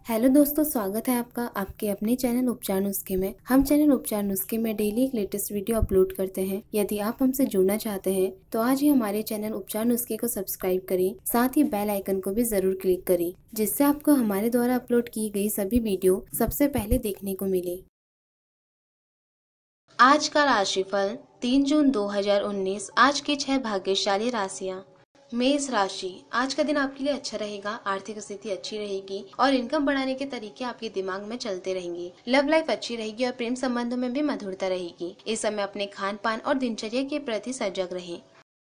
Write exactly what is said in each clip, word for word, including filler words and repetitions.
Hello दोस्तों, स्वागत है आपका आपके अपने चैनल उपचार नुस्खे में। हम चैनल उपचार नुस्खे में डेली एक लेटेस्ट वीडियो अपलोड करते हैं। यदि आप हमसे जुड़ना चाहते हैं तो आज ही हमारे चैनल उपचार नुस्खे को सब्सक्राइब करें, साथ ही बेल आइकन को भी जरूर क्लिक करें, जिससे आपको हमारे द्वारा अपलोड की गई सभी वीडियो सबसे पहले देखने को मिले। आज का राशिफल तीन जून दो हजार उन्नीस। आज की छह भाग्यशाली राशियाँ। मेष राशि, आज का दिन आपके लिए अच्छा रहेगा। आर्थिक स्थिति अच्छी रहेगी और इनकम बढ़ाने के तरीके आपके दिमाग में चलते रहेंगे। लव लाइफ अच्छी रहेगी और प्रेम संबंधों में भी मधुरता रहेगी। इस समय अपने खान पान और दिनचर्या के प्रति सजग रहें।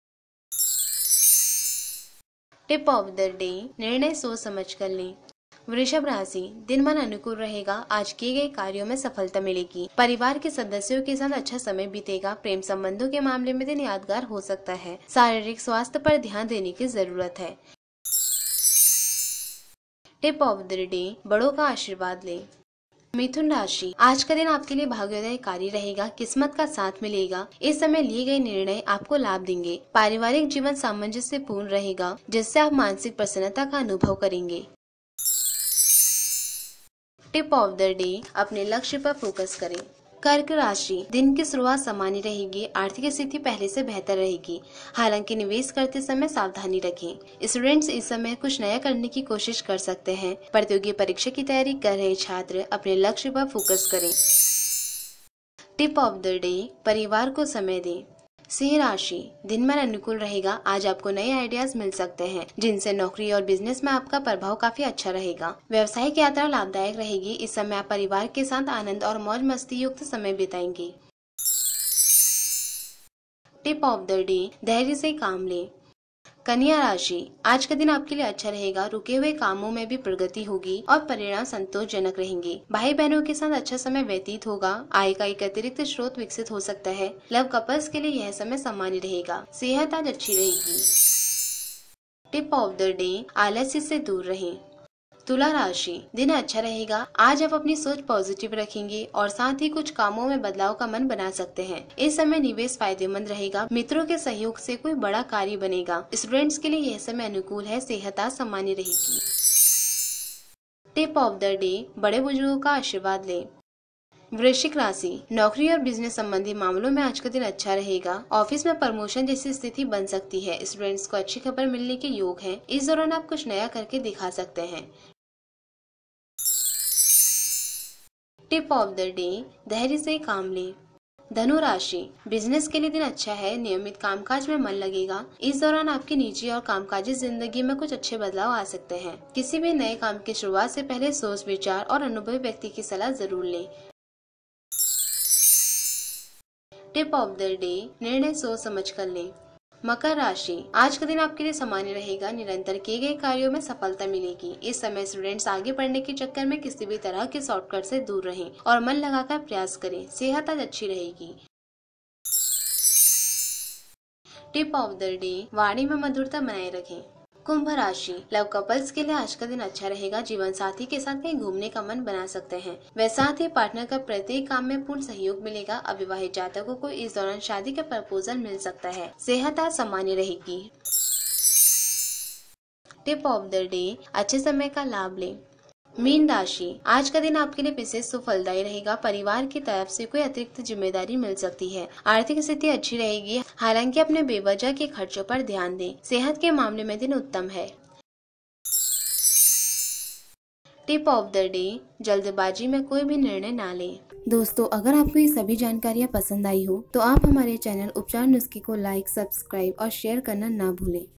टिप ऑफ द डे, निर्णय सोच समझ कर लें। वृषभ राशि, दिन मन अनुकूल रहेगा। आज किए गए कार्यों में सफलता मिलेगी। परिवार के सदस्यों के साथ अच्छा समय बीतेगा। प्रेम संबंधों के मामले में दिन यादगार हो सकता है। शारीरिक स्वास्थ्य पर ध्यान देने की जरूरत है। टिप ऑफ द डे, बड़ों का आशीर्वाद लें। मिथुन राशि, आज का दिन आपके लिए भाग्योदयकारी रहेगा। किस्मत का साथ मिलेगा। इस समय लिए गए निर्णय आपको लाभ देंगे। पारिवारिक जीवन सामंजस्य पूर्ण रहेगा, जिससे आप मानसिक प्रसन्नता का अनुभव करेंगे। टिप ऑफ द डे, अपने लक्ष्य पर फोकस करें। कर्क राशि, दिन की शुरुआत सामान्य रहेगी। आर्थिक स्थिति पहले से बेहतर रहेगी। हालांकि निवेश करते समय सावधानी रखें। स्टूडेंट्स इस समय कुछ नया करने की कोशिश कर सकते हैं। प्रतियोगी परीक्षा की तैयारी कर रहे छात्र अपने लक्ष्य पर फोकस करें। टिप ऑफ द डे, परिवार को समय दें। सिंह राशि, दिन भर अनुकूल रहेगा। आज आपको नए आइडियाज मिल सकते हैं, जिनसे नौकरी और बिजनेस में आपका प्रभाव काफी अच्छा रहेगा। व्यवसायिक यात्रा लाभदायक रहेगी। इस समय आप परिवार के साथ आनंद और मौज मस्ती युक्त समय बिताएंगे। टिप ऑफ द डे, धैर्य से काम लें। कन्या राशि, आज का दिन आपके लिए अच्छा रहेगा। रुके हुए कामों में भी प्रगति होगी और परिणाम संतोषजनक रहेंगे। भाई बहनों के साथ अच्छा समय व्यतीत होगा। आय का एक अतिरिक्त स्रोत विकसित हो सकता है। लव कपल्स के लिए यह समय सामान्य रहेगा। सेहत आज अच्छी रहेगी। टिप ऑफ द डे, आलस्य से दूर रहें। तुला राशि, दिन अच्छा रहेगा। आज आप अपनी सोच पॉजिटिव रखेंगे और साथ ही कुछ कामों में बदलाव का मन बना सकते हैं। इस समय निवेश फायदेमंद रहेगा। मित्रों के सहयोग से कोई बड़ा कार्य बनेगा। स्टूडेंट्स के लिए यह समय अनुकूल है। सेहत आज सामान्य रहेगी। टिप ऑफ द डे, बड़े बुजुर्गों का आशीर्वाद लें। वृश्चिक राशि, नौकरी और बिजनेस संबंधी मामलों में आज का दिन अच्छा रहेगा। ऑफिस में प्रमोशन जैसी स्थिति बन सकती है। स्टूडेंट्स को अच्छी खबर मिलने के योग है। इस दौरान आप कुछ नया करके दिखा सकते हैं। टिप ऑफ द डे, धैर्य से काम लें। धनु राशि, बिजनेस के लिए दिन अच्छा है। नियमित कामकाज में मन लगेगा। इस दौरान आपकी निजी और कामकाजी जिंदगी में कुछ अच्छे बदलाव आ सकते हैं। किसी भी नए काम की शुरुआत से पहले सोच विचार और अनुभवी व्यक्ति की सलाह जरूर लें। टिप ऑफ द डे, निर्णय सोच समझ कर लें। मकर राशि, आज का दिन आपके लिए सामान्य रहेगा। निरंतर किए गए कार्यों में सफलता मिलेगी। इस समय स्टूडेंट्स आगे बढ़ने के चक्कर में किसी भी तरह के शॉर्टकट से दूर रहें और मन लगाकर प्रयास करें। सेहत आज अच्छी रहेगी। टिप ऑफ द डे, वाणी में मधुरता बनाए रखें। कुंभ राशि, लव कपल्स के लिए आज का दिन अच्छा रहेगा। जीवन साथी के साथ कहीं घूमने का मन बना सकते हैं। वे साथ ही पार्टनर का प्रत्येक काम में पूर्ण सहयोग मिलेगा। अविवाहित जातकों को इस दौरान शादी का प्रपोजल मिल सकता है। सेहत आज सामान्य रहेगी। टिप ऑफ द डे, अच्छे समय का लाभ लें। मीन राशि, आज का दिन आपके लिए विशेष सुफलदायी रहेगा। परिवार की तरफ से कोई अतिरिक्त जिम्मेदारी मिल सकती है। आर्थिक स्थिति अच्छी रहेगी। हालांकि अपने बेवजह के खर्चों पर ध्यान दें। सेहत के मामले में दिन उत्तम है। टिप ऑफ द डे, जल्दबाजी में कोई भी निर्णय ना लें। दोस्तों, अगर आपको ये सभी जानकारियाँ पसंद आई हो तो आप हमारे चैनल उपचार नुस्खे को लाइक, सब्सक्राइब और शेयर करना ना भूलें।